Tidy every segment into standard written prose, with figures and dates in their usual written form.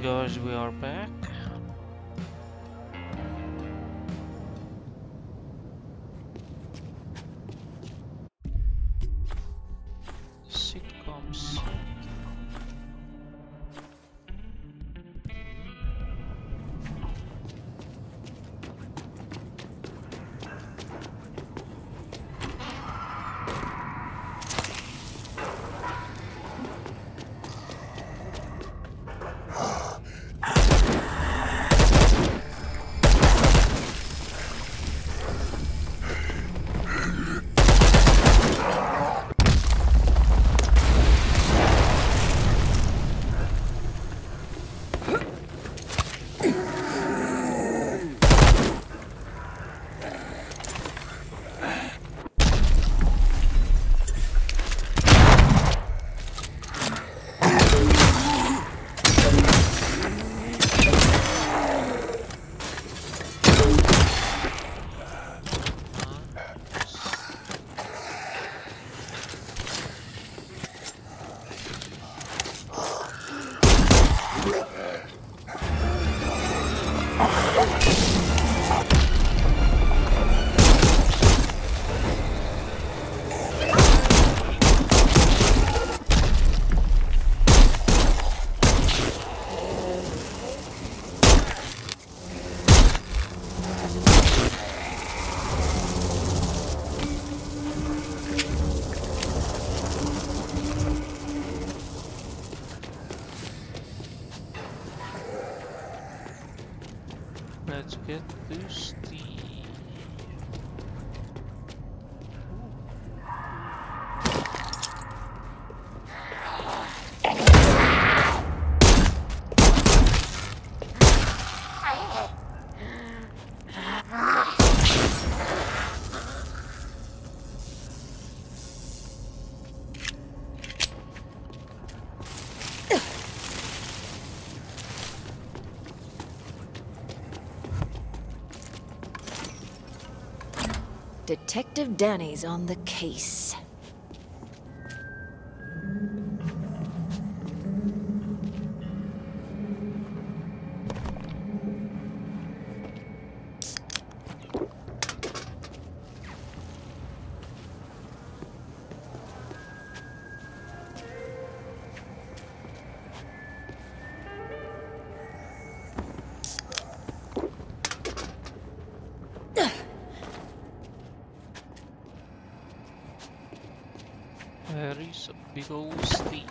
guys, we are back. Sitcoms. Let's get this tea. Detective Danny's on the case. Where is a big old Steve?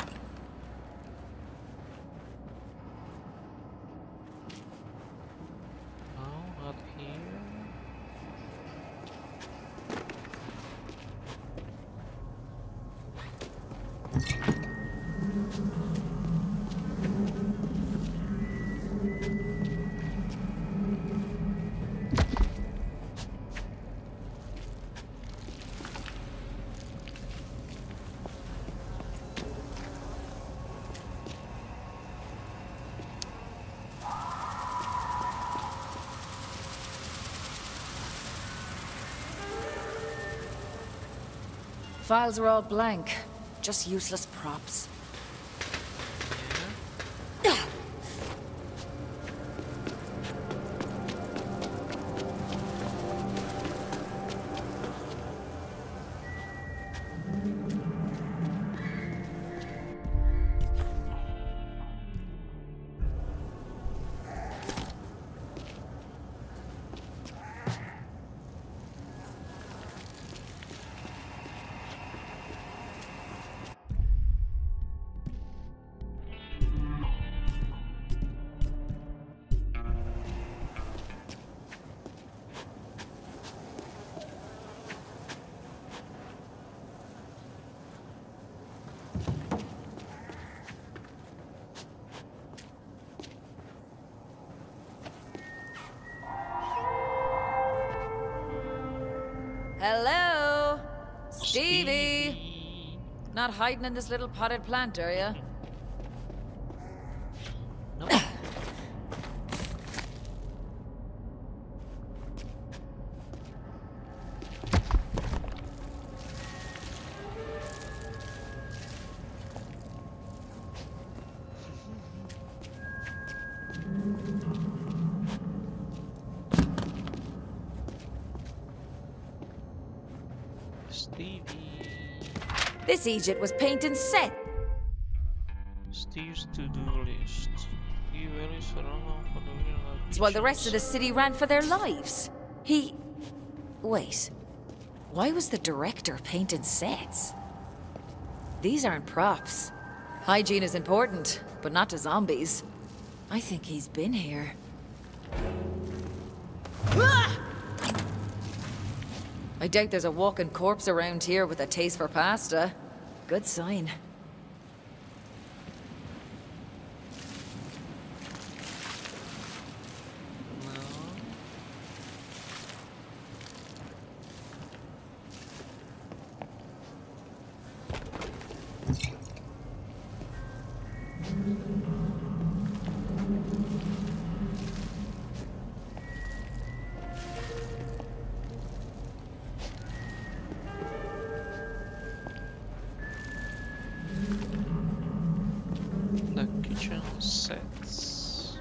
No, not here. Files are all blank. Just useless props. Hello? Stevie! Not hiding in this little potted plant, are you? No. Stevie. This Egypt was painting set. Steve's to-do list. He very strong for the It's while the rest of the city ran for their lives. Wait. Why was the director painting sets? These aren't props. Hygiene is important, but not to zombies. I think he's been here. I doubt there's a walking corpse around here with a taste for pasta. Good sign. The kitchen sets.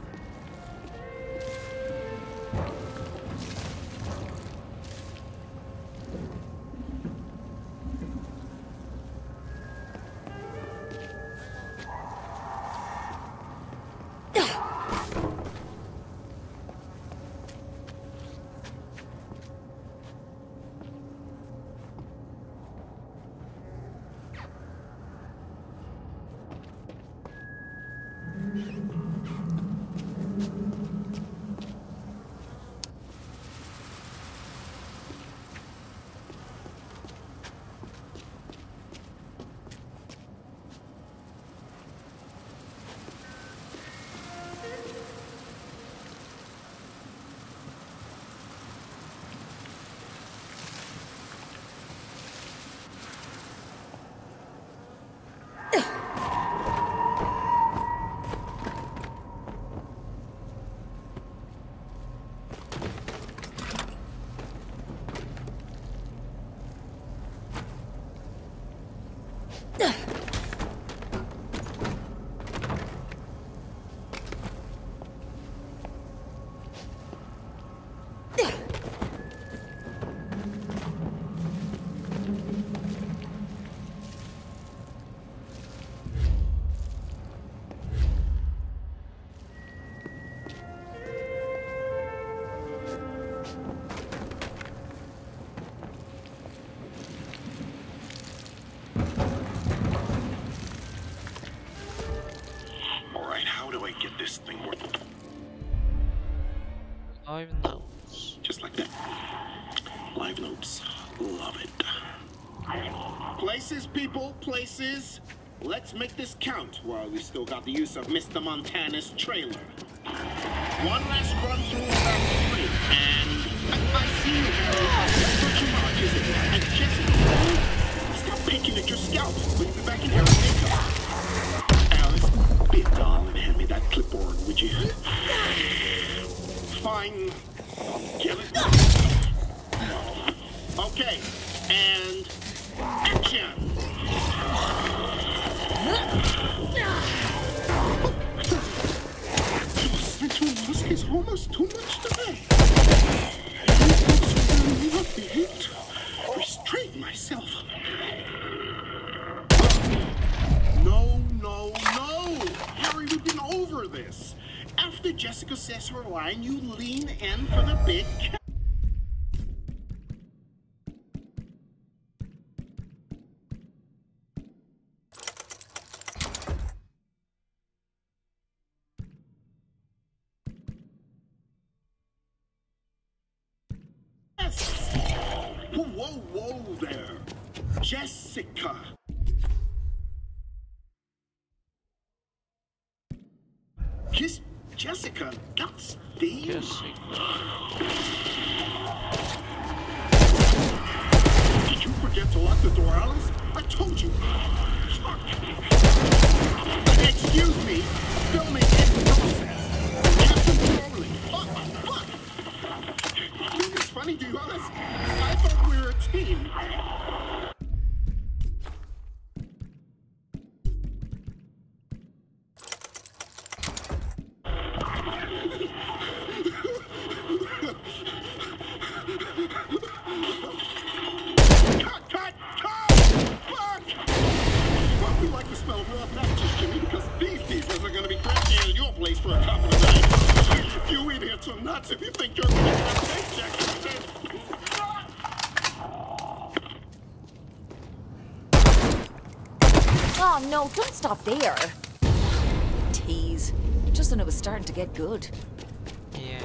This thing working. Live notes. Just like that. Live notes. Love it. Places, people, places. Let's make this count while we still got the use of Mr. Montana's trailer. One last run through that street, and I see you, Harry. Not too much, is it? And Jesse, stop picking at your scalp. We'll be back in here and make up. Alice, be a doll and hand me that clipboard, would you? Fine. Give it. Okay, and action! Sexual lust is almost too much to bear. I not be able to restrain myself. No, no, no! Harry, we've been over this. After Jessica says her line, you lean in for the big cat. Whoa, whoa there. Jessica. Kiss Jessica, not Steve. Jessica. Did you forget to lock the door, Alice? I told you. Fuck. Excuse me. Filming in process. Captain Crowley. Fuck. It's funny to you, Alice. I thought we were a team. no, don't stop there. Tease. Just when it was starting to get good. Yeah.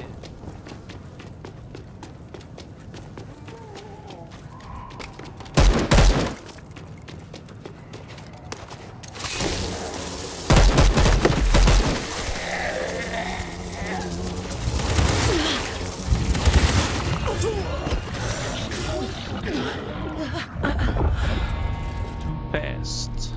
Best.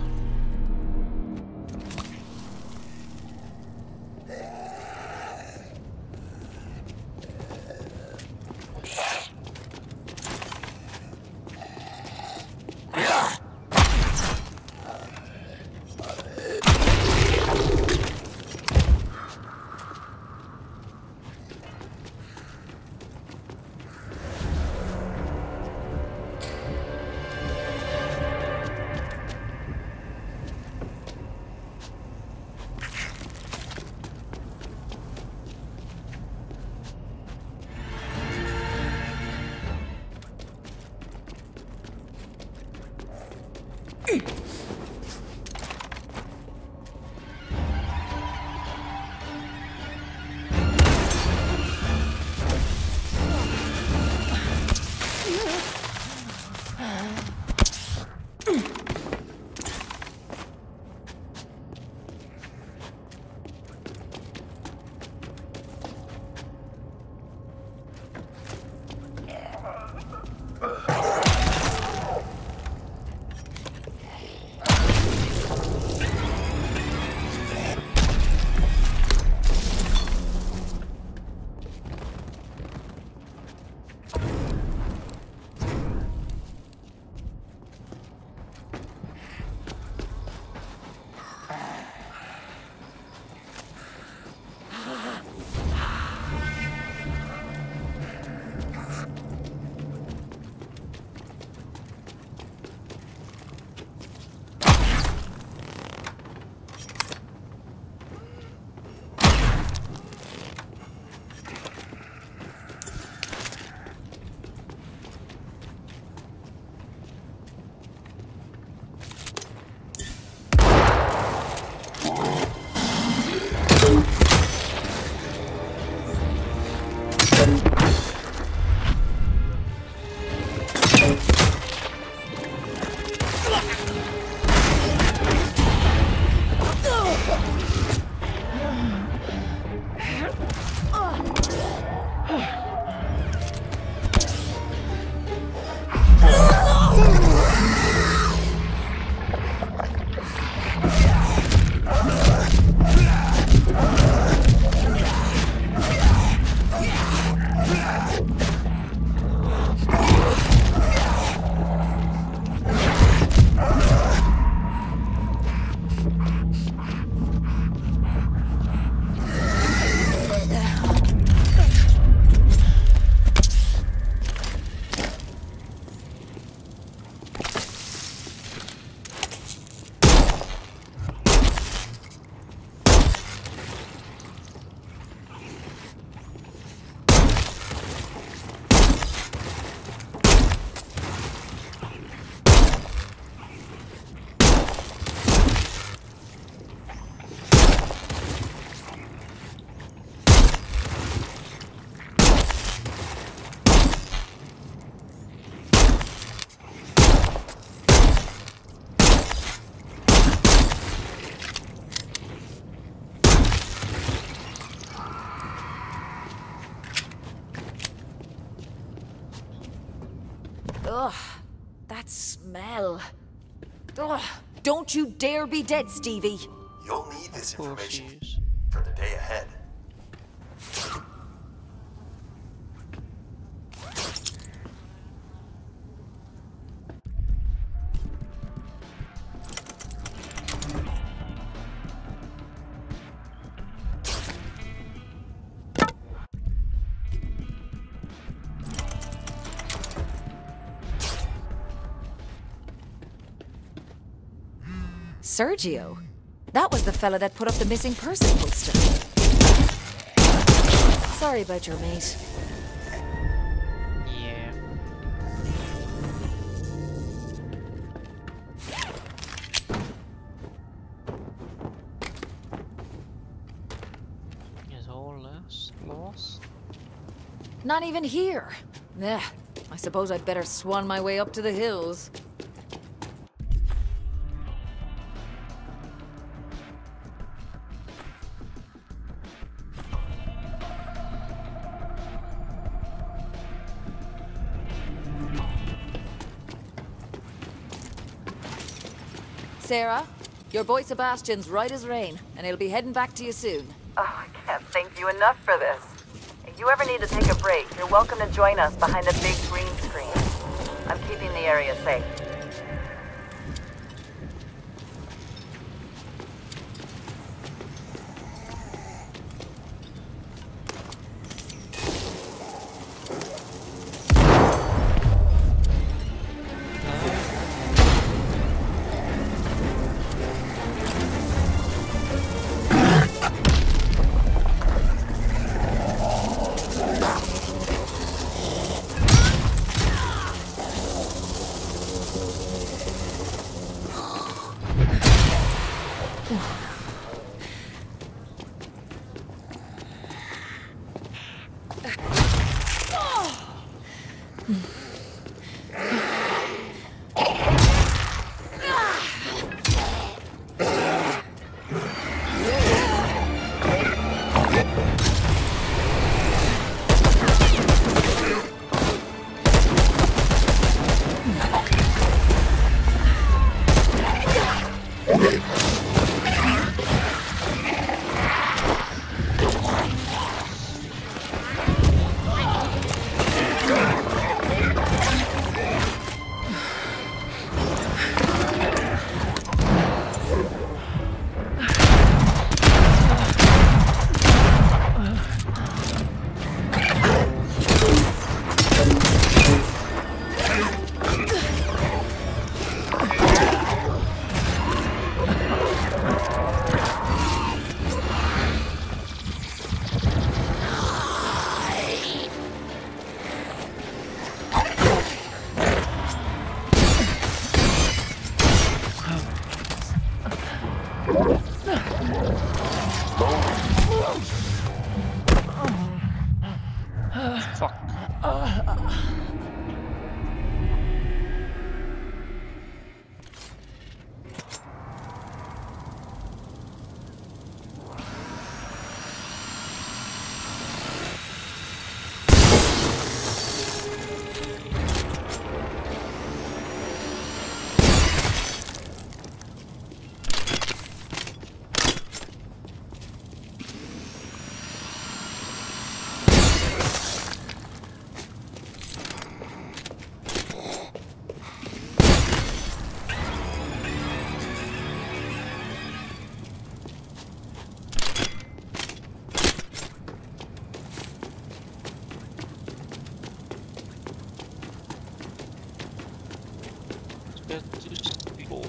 Ugh, that smell. Ugh, don't you dare be dead, Stevie. You'll need this Of course he information is. for the day ahead. Sergio? That was the fella that put up the missing person poster. Sorry about your mate. Yeah. Not even here. Eh, I suppose I'd better swan my way up to the hills. Sarah, your boy Sebastian's right as rain, and he'll be heading back to you soon. Oh, I can't thank you enough for this. If you ever need to take a break, you're welcome to join us behind the big green screen. I'm keeping the area safe. Fuck. Get this boy.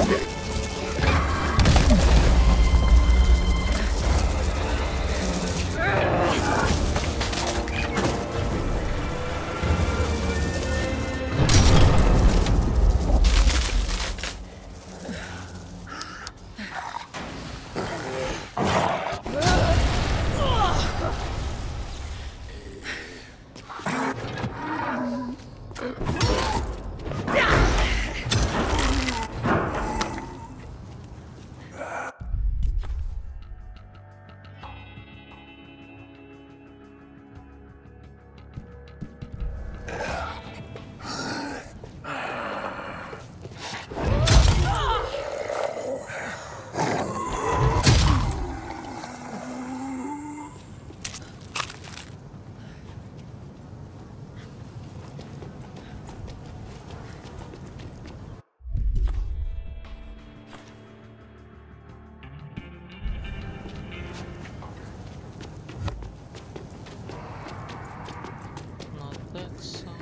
Not that sound.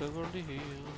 Beverly Hills.